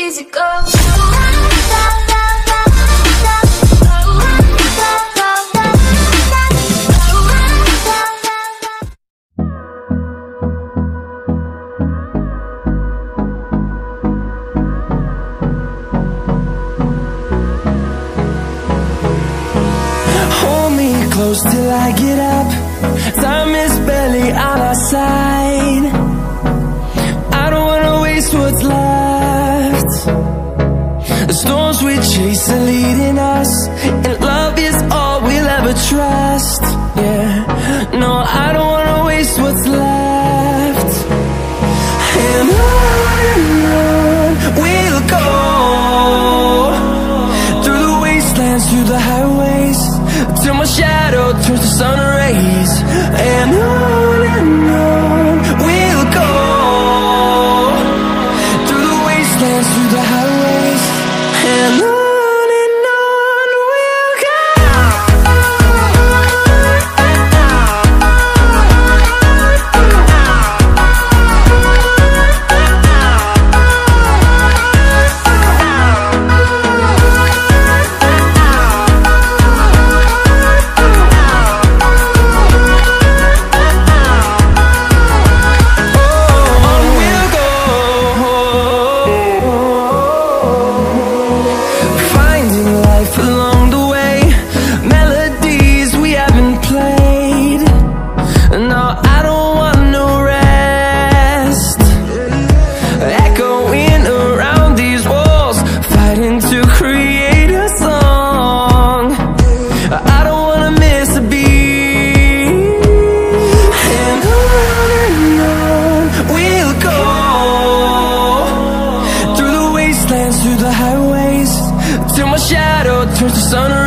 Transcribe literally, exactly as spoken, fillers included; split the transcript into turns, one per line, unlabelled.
easy go.
Hold me close till I get up. Time is barely on our side. I don't wanna waste what's left. The storms we chase are leading us, and love is all we'll ever trust. Yeah, no, I don't wanna waste what's left. And on and on we'll go, through the wastelands, through the highways, till my shadow turns to sun rays. And on and on we'll go, through the wastelands, through the highways, and on. Through the highways, till my shadow turns to sun